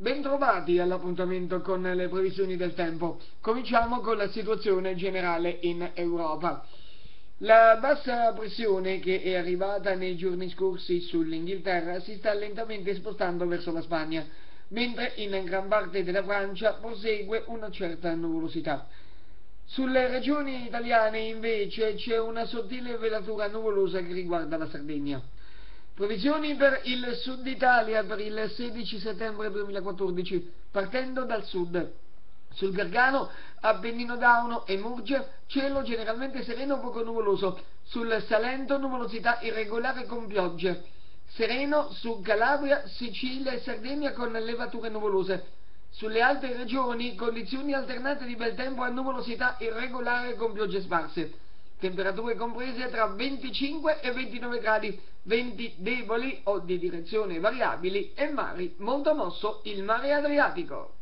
Bentrovati all'appuntamento con le previsioni del tempo. Cominciamo con la situazione generale in Europa. La bassa pressione che è arrivata nei giorni scorsi sull'Inghilterra si sta lentamente spostando verso la Spagna, mentre in gran parte della Francia prosegue una certa nuvolosità. Sulle regioni italiane invece c'è una sottile velatura nuvolosa che riguarda la Sardegna. Previsioni per il sud Italia per il 16 settembre 2014, partendo dal sud. Sul Gargano, Appennino Dauno e Murgia, cielo generalmente sereno poco nuvoloso. Sul Salento, nuvolosità irregolare con piogge. Sereno su Calabria, Sicilia e Sardegna con levature nuvolose. Sulle altre regioni, condizioni alternate di bel tempo a nuvolosità irregolare con piogge sparse. Temperature comprese tra 25 e 29 gradi, venti deboli o di direzione variabili e mari molto mosso il mare Adriatico.